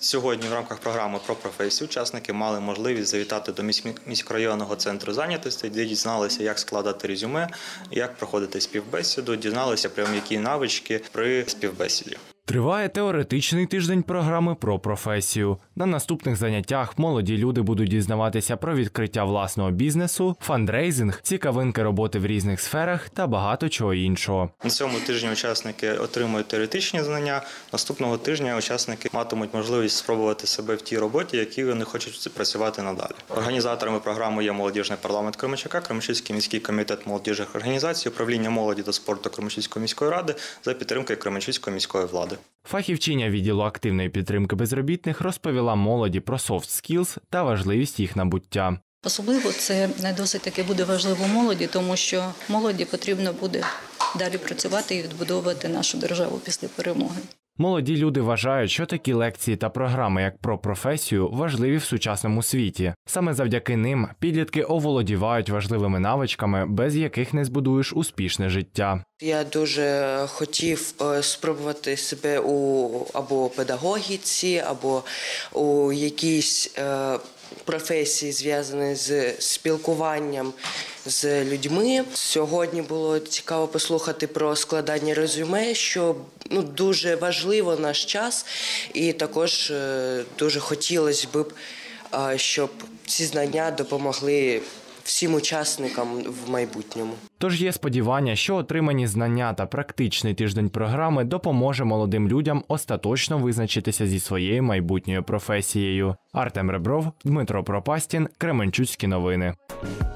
Сьогодні в рамках програми про професію учасники мали можливість завітати до міськрайонного центру зайнятості, де дізналися, як складати резюме, як проходити співбесіду, дізналися прямо які навички при співбесіді. Триває теоретичний тиждень програми про професію. На наступних заняттях молоді люди будуть дізнаватися про відкриття власного бізнесу, фандрейзинг, цікавинки роботи в різних сферах та багато чого іншого. На цьому тижні учасники отримують теоретичні знання. Наступного тижня учасники матимуть можливість спробувати себе в тій роботі, які вони хочуть працювати надалі. Організаторами програми є молодіжний парламент Кременчука, Кременчуцький міський комітет молодіжних організацій, управління молоді та спорту Кременчуцької міської ради за підтримки Кременчуцької міської влади. Фахівчиня відділу активної підтримки безробітних розповіла молоді про soft skills та важливість їх набуття. Особливо це досить таки буде важливо молоді, тому що молоді потрібно буде далі працювати і відбудовувати нашу державу після перемоги. Молоді люди вважають, що такі лекції та програми, як про професію, важливі в сучасному світі. Саме завдяки ним підлітки оволодівають важливими навичками, без яких не збудуєш успішне життя. Я дуже хотів спробувати себе або педагогіці, або у якійсь професії, зв'язані з спілкуванням з людьми. Сьогодні було цікаво послухати про складання резюме, що дуже важливо в наш час. І також дуже хотілося б, щоб ці знання допомогли всім учасникам в майбутньому. Тож є сподівання, що отримані знання та практичний тиждень програми допоможе молодим людям остаточно визначитися зі своєю майбутньою професією. Артем Ребров, Дмитро Пропастін, Кременчуцькі новини.